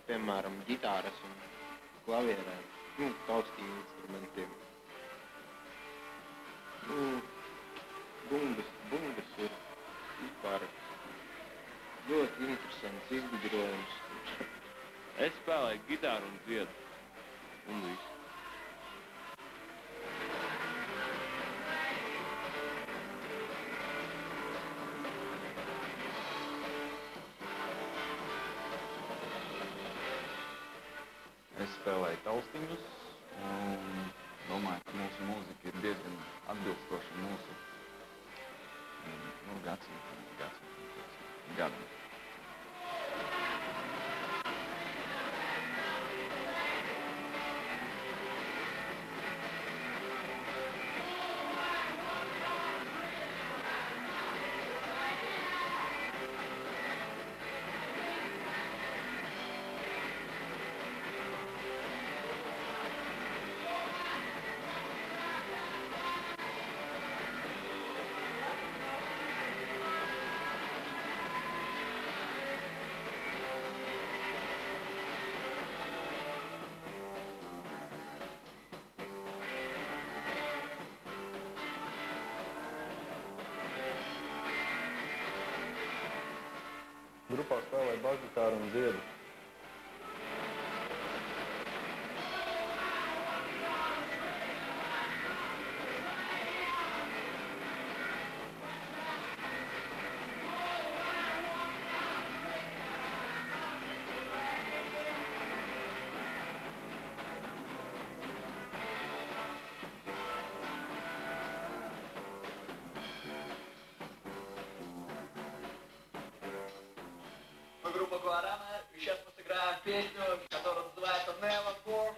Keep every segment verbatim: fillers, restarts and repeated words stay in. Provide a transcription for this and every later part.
piemēram, ģitāras un klavierēm, nu, taustīm instrumentiem. Nu, bungas, bungas ir vispār ļoti interesants izgudrojums. Es spēlēju gitāru un dziedu. Un visu. Es spēlēju taustiņus un domāju, ka mūsu mūzika ir diezgan atbilstoša mūsu nu, gadsimtam, gadsimtam, gadam. Grupā spēlēja basgitāru un dziedu. Группа Гуарана, и сейчас мы сыграем песню, которая называется Never Born.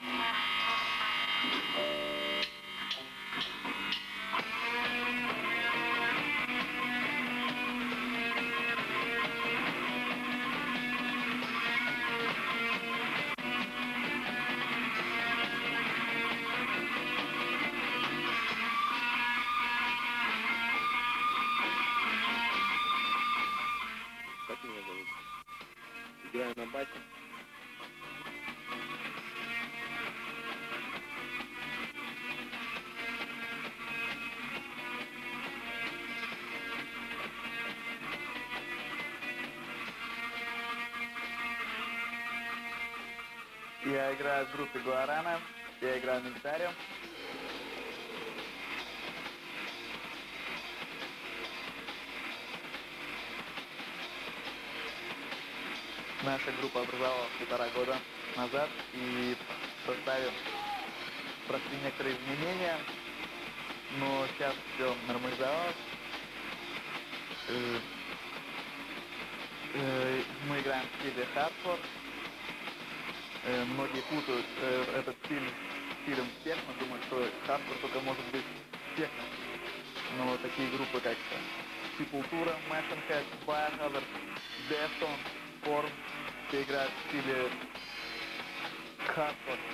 Как меня зовут? Играю на басе. Я играю в группе Гуарана, я играю на гитаре. Наша группа образовалась полтора года назад, и в составе прошли некоторые изменения, но сейчас все нормализовалось. Мы играем в стиле хардкор. Многие путают этот стиль с стилем техно, думают, что хардкор только может быть техно. Но такие группы, как Sepultura, Machine Head, Biohazard, Deftones, Korn, все играют в стиле хардкор.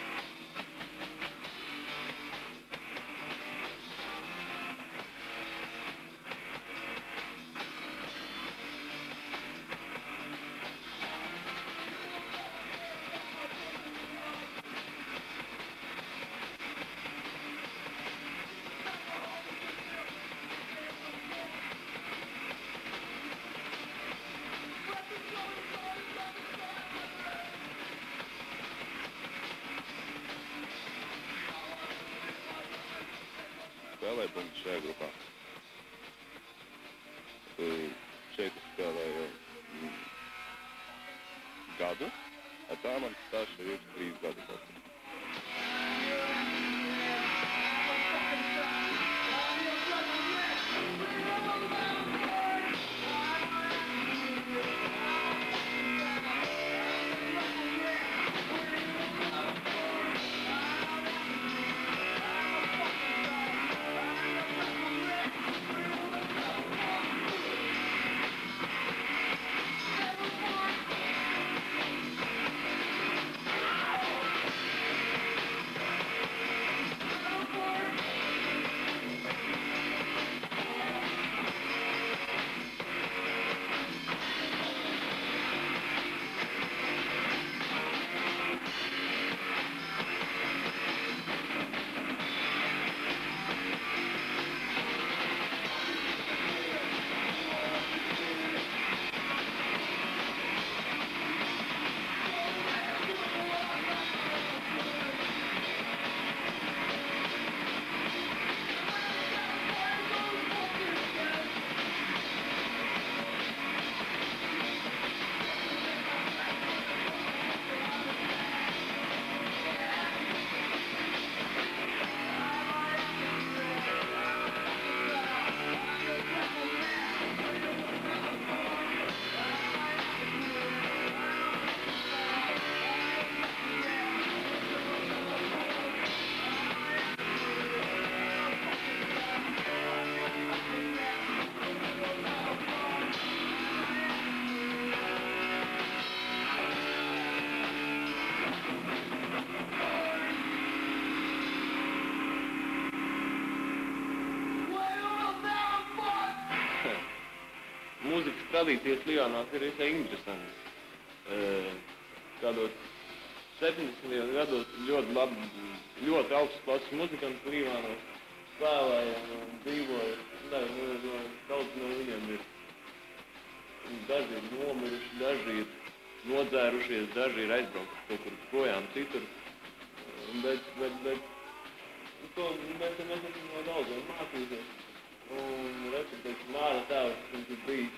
Spēlēju punktu šajā grupā. Šeit es spēlēju gadu, ar tā man stāšu ir trīs gadu kaut. Mūzikas tradīcijas Lionās ir visai interesantas. Uh, kādos septiņdesmitajos gados ļoti labi, ļoti augsts klases muzikanti Līvānos spēlēja un dzīvoja. Ne, nu, daudz no viņiem ir, daži ir nomiruši, daži ir nodzērušies, daži ir aizbraukuši kaut kur projām citur. Bet, bet, bet, to mēs, mēs esam no daudziem mācīties. Un, respektīvi, Māra tēvs, viņš ir bijis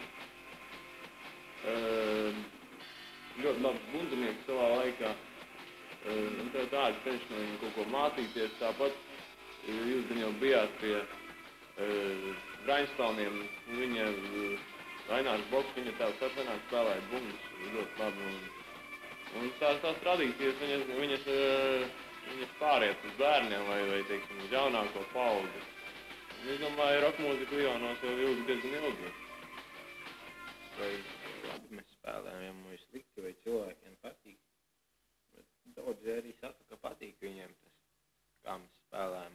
uh, ļoti labs bundzinieks savā laikā. Uh, un tā tādi cenšas no viņiem kaut ko mācīties. Tāpat jūs gan jau bijāt pie uh, Braņskalniem, viņa uh, Ainārs Boks, viņa tēvs atvenāk spēlēja bungas ļoti labi. Un, un tās, tās tradīcijas, viņas, viņas, uh, viņas pāriet uz bērniem vai, vai teiksim, uz jaunāko paudzi. Es domāju, rokmūzika Lionos jau ilgi diezgan ilgi. Vai labi mēs spēlējam, ja mums slikti vai cilvēkiem patīk. Bet daudzi arī saka, ka patīk viņiem tas, kā mēs spēlējam.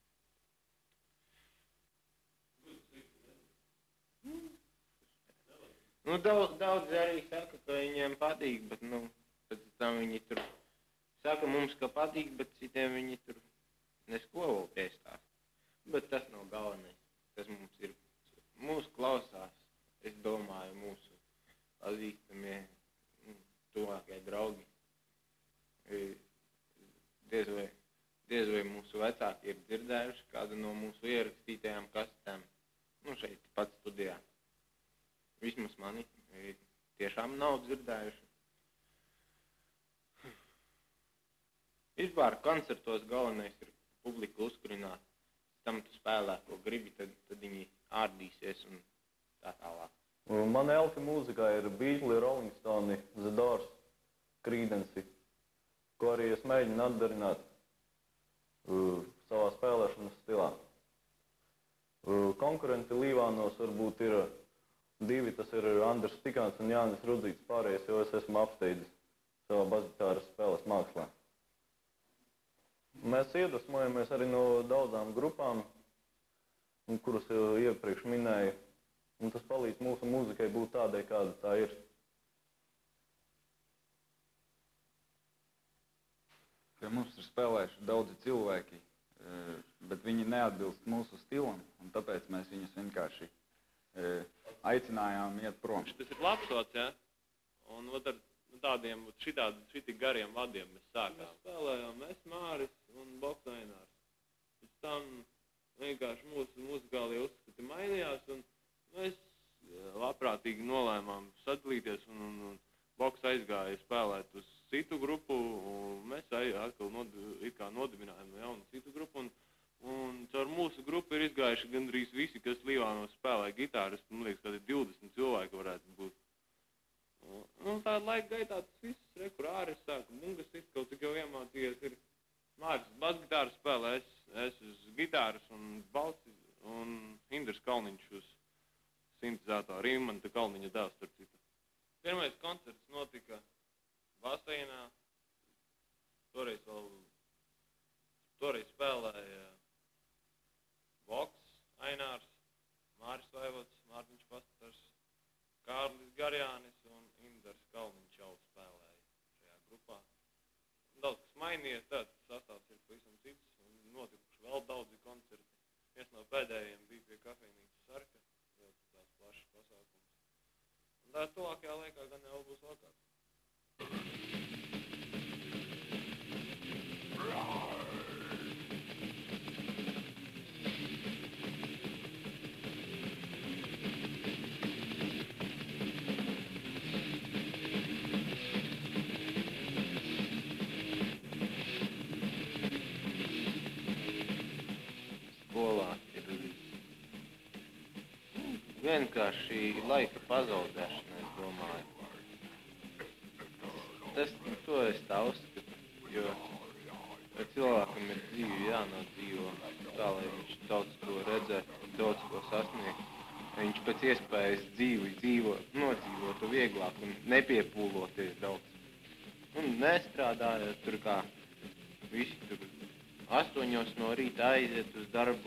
Nu, daudz, daudzi arī saka, ka viņiem patīk, bet, nu, pēc tam viņi tur saka mums, ka patīk, bet citiem viņi tur neskolo piestāst. Bet tas nav galvenais, kas mums ir. Mūsu klausās, es domāju, mūsu pazīstamie, tuvākie draugi. Diez vai, diez vai mūsu vecāki ir dzirdējuši kādu no mūsu ierakstītajām kasetēm. Nu, šeit pat studijā. Vismaz mani tiešām nav dzirdējuši. Vispār koncertos galvenais ir publiku uzkurināt. Tam tu spēlē, ko gribi, tad, tad viņi ārdīsies un tā tālāk. Man elfi mūzikā ir Beatles, Rolling Stone, The Doors, Creedence, ko arī es mēģinu atdarināt uh, savā spēlēšanas stilā. Uh, konkurenti Līvānos varbūt ir divi, tas ir Andris Stikāns un Jānis Rudzīts, pārējais, jo es esmu apsteidzis savā basģitāras spēles mākslā. Mēs iedvesmojamies arī no daudzām grupām, kuras jau iepriekš minēju, un tas palīdz mūsu mūzikai būt tādai, kāda tā ir. Pie mums ir spēlējuši daudzi cilvēki, bet viņi neatbilst mūsu stilam, un tāpēc mēs viņus vienkārši aicinājām iet prom. Tas ir lapsots, ja? Un ar tādiem šitādi, šitik gariem vadiem mēs sākām. Mēs spēlējām mēs, Māris un Boks Ainārs. Pēc tam vienkārši mūsu muzikālie uzskati mainījās, un mēs labprātīgi nolēmām sadalīties, un, un, un Boks aizgāja spēlēt uz citu grupu, un mēs atkal nod, it kā nodibinājām no jaunu citu grupu, un, un caur mūsu grupu ir izgājuši gandrīz visi, kas Līvānos spēlē gitāras, man liekas, kādi divdesmit cilvēki varētu būt. Un tāda laika gaitā tas viss, re, kur āris sāka bungas it, kaut cik jau iemācījies, ir Māris basgitāru spēlē, es, es uz gitāras un balsi, un Indrs Kalniņš uz sintezātoru, Imanta Kalniņa dēls, starp citu. Pirmais koncerts notika baseinā, toreiz vēl, toreiz spēlēja Boks, Ainārs, Māris Vaivots, Mārtiņš Pastars, Kārlis Garjānis un Indars Kalniņš jau spēlēja šajā grupā. Daudz kas mainījies, tāds sastāvs ir pavisam cits, un notikuši vēl daudzi koncerti. Viens no pēdējiem bija pie kafejnīcas Sarka, ļoti tās plašas pasākums. Un tā tuvākajā laikā gan jau būs vēl kāds. Vienkārši laika pazaudēšana, es domāju. Tas, to es tā uzskatu, jo cilvēkam ir dzīve jānodzīvo tā, lai viņš daudz ko redzēt, daudz ko sasniegt. Viņš pēc iespējas dzīvi dzīvo, nodzīvotu vieglāk un nepiepūloties daudz. Un nestrādājot tur kā visi tur astoņos no rīta aiziet uz darbu,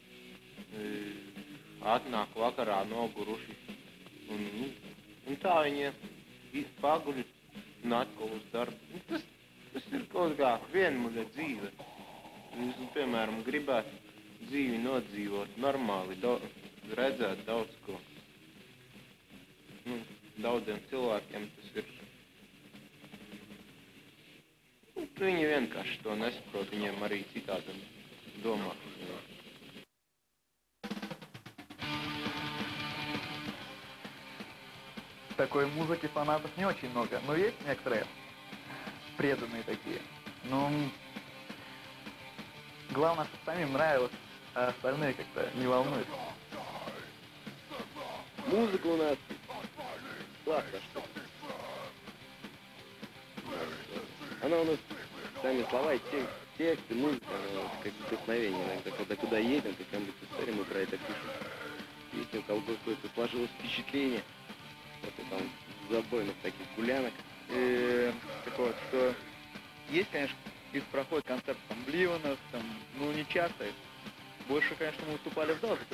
atnāk vakarā noguruši. Un, un tā viņi paguļ un atkal uz darbu. Tas, tas ir kaut kā vienmuļa dzīve. Jūs, piemēram, gribētu dzīvi nodzīvot normāli, do, redzēt daudz ko. Nu, daudziem cilvēkiem tas ir. Nu, viņi vienkārši to nesaprot, viņiem arī citādi domā. Такой музыки фанатов не очень много, но есть некоторые преданные такие. Ну, главное, чтобы самим нравилось, а остальные как-то не волнуют. Музыка у нас классная, что ли. Она у нас, сами слова и текст, тексты, музыка, она как вдохновение иногда, когда куда едем, то там истории мы про это пишем. Если у кого-то какое-то сложилось впечатление, вот там забойных таких гулянок. И так вот, что есть, конечно, из проходит концерт там Бливанов, там, ну не часто. Больше, конечно, мы выступали в зале.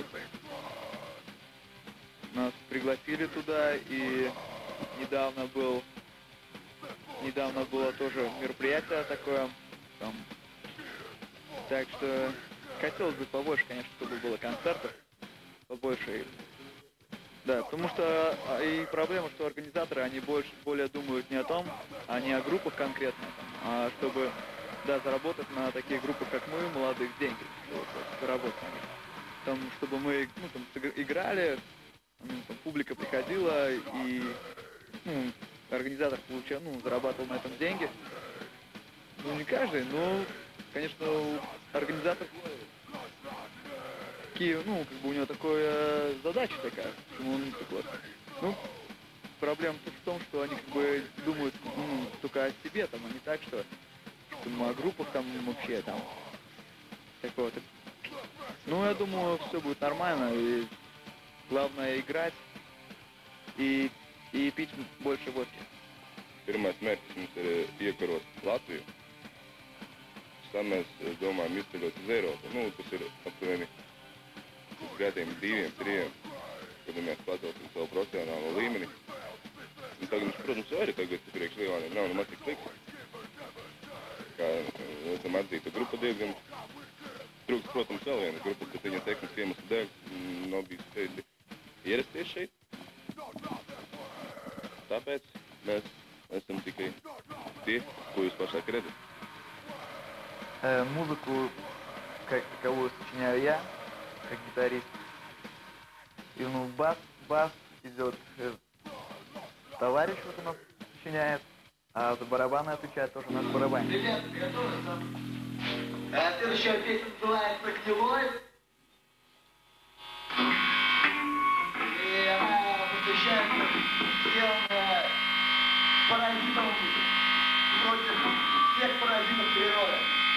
Нас пригласили туда, и недавно был, недавно было тоже мероприятие такое, там, так что хотелось бы побольше, конечно, чтобы было концертов, побольше. Да, потому что и проблема, что организаторы, они больше, более думают не о том, а не о группах конкретно, там, а чтобы, да, заработать на таких группах, как мы, молодых, деньги, вот, заработать на них. Там, чтобы мы, ну, там, играли, там, публика приходила, и, ну, организатор получал, ну, зарабатывал на этом деньги. Ну, не каждый, но, конечно, организатор такие, ну, как бы у него такая задача такая, что он такой, ну, проблема в том, что они как бы думают, ну, только о себе, там, а не так, что, что ну, о группах там вообще там, такого. Так. Ну, я думаю, все будет нормально, и главное играть и, и pīt больше водки. Pirmais mērķis mums ir iekarot Latviju. Tad mēs domājam izceļot uz Eiropu. Nu, tas ir aptuveni uz gadiem diviem, trijiem, kad mēs pacelsim savu profesionālo līmeni. Un tagad mums, protams, arī tagad priekš Lielāniem nav nemaz tik slikti. Kā esam atzīta grupa diezgan trūks, protams, vēl viena grupa, bet viņa tehniski iemeslu dēļ nav bijis spējusi ierasties šeit. Tāpēc mēs esam tikai tie, ko jūs pašlaik redzat. Э, музыку, как таковую, сочиняю я, как гитарист. И, ну, бас, бас идет э, товарищ, вот у нас сочиняет, а за барабаны отвечает тоже наш барабанщик. Ребята, готовы? А следующая песня называется «Гнилой». И она посвящается всем э, паразитам против всех паразитов природы.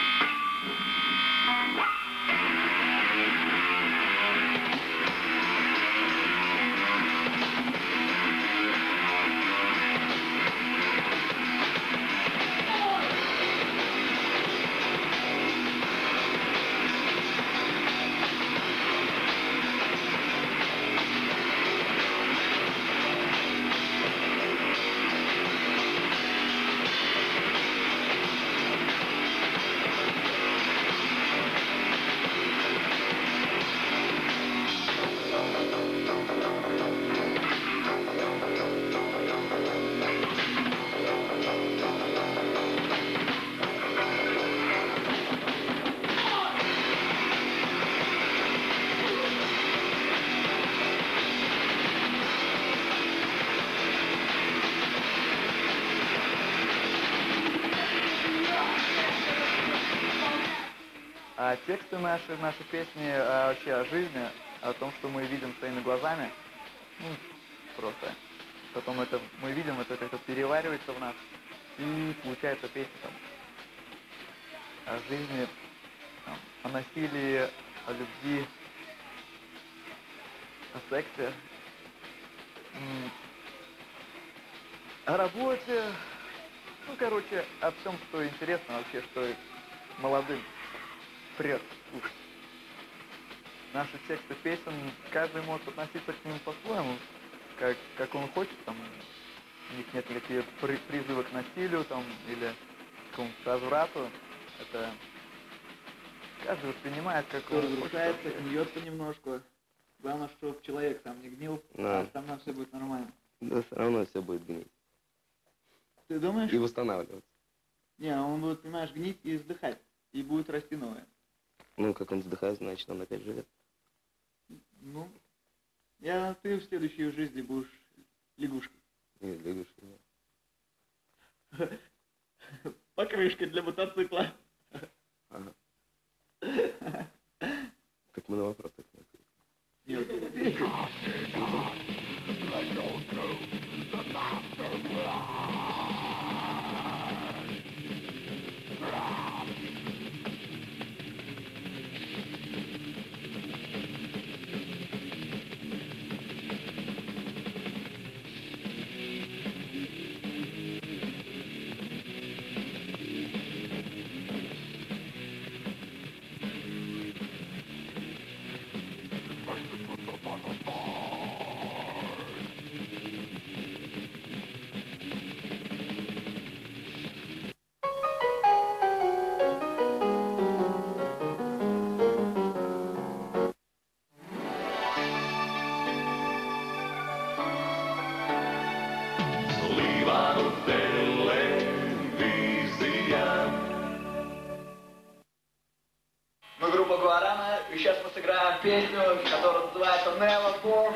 А тексты наши, наши песни а, вообще о жизни, о том, что мы видим своими глазами, ну, просто. Потом это мы видим, это как-то переваривается в нас, и получается песня там о жизни, там, о насилии, о любви, о сексе, м, о работе, Ну, короче, о всем, что интересно вообще, что молодым прет слушать. Наши тексты песен, каждый может относиться к ним по-своему, как, как он хочет, там, у них нет никаких при, призывов к насилию, там, или к какому-то разврату. Это каждый воспринимает, как Кто он разрушается, хочет. гниется немножко. Главное, чтобы человек сам не гнил, Да. а остальное все будет нормально. Да все равно все будет гнить. Ты думаешь? И восстанавливаться. Не, он будет, понимаешь, гнить и вздыхать. И будет расти новое. Ну, как он вздыхает, значит, он опять живет. Ну, я, ты в следующей жизни будешь лягушкой. И лягушки, да. Покрышкой для мотоцикла. Ага. Так мы на вопрос так не ответили. Нет. Мы группа Гуарана, и сейчас мы сыграем песню, которая называется Never Born.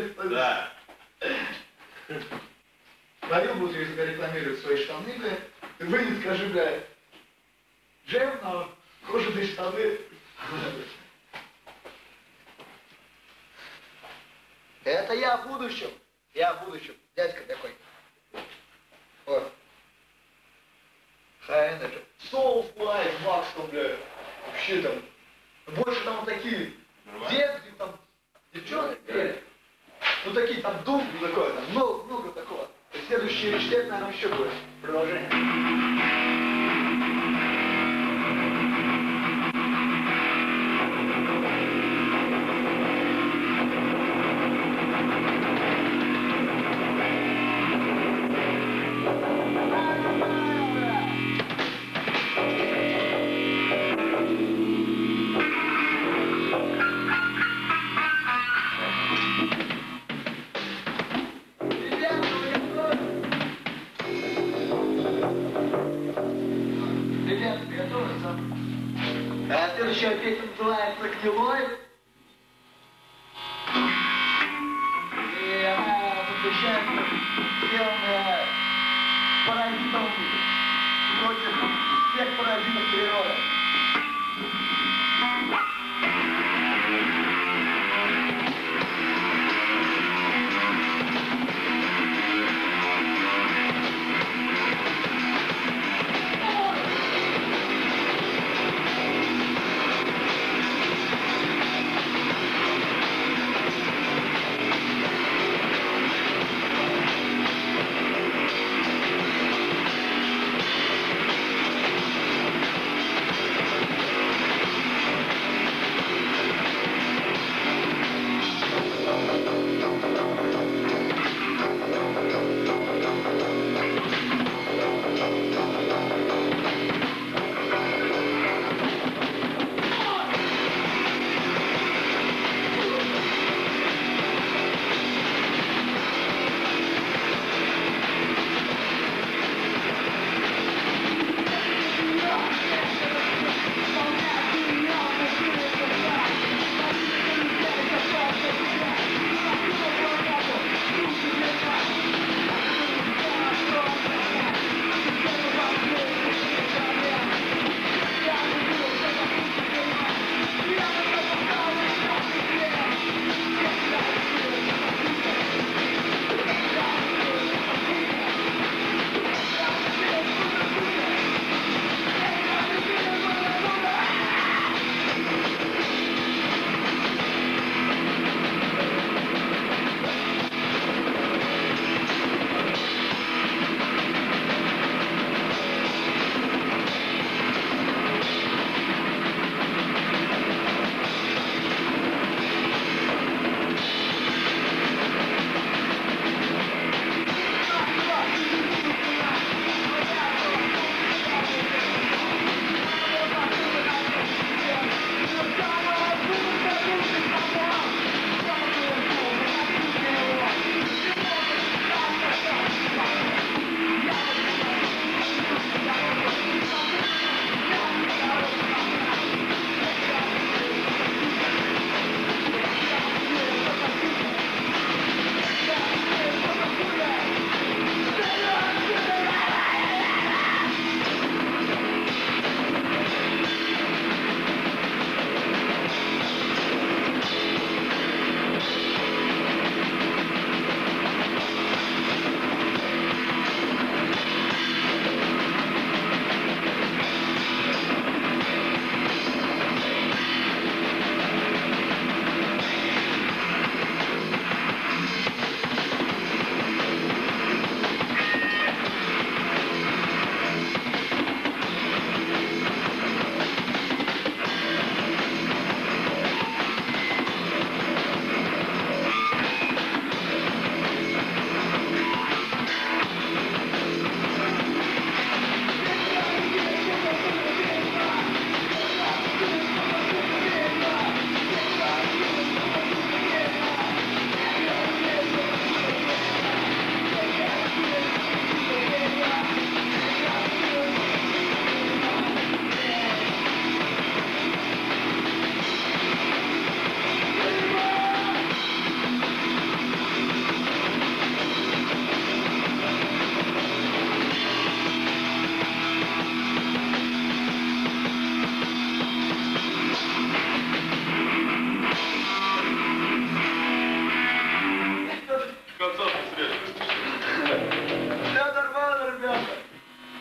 Да. Павел будет рекламировать свои штаны, блядь. Ты выйди, скажи, блядь. Джем на кожаные штаны. Это я в будущем. Я в будущем. Дядька такой. Вот. High Energy. Soul Fly, Макс там, блядь. Вообще там. Больше там вот такие. Детки там. Девчонки пели. Ну такие там дум такое, там много, много такого. Следующий рештет, наверное, еще будет. Продолжение. Следующая песня называется «Гнилой». И она посвящается всем э, паразитам против всех паразитов природы.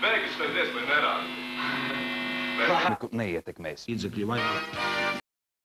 Bēgas pēc iespēja nerāda. Neietekmēs.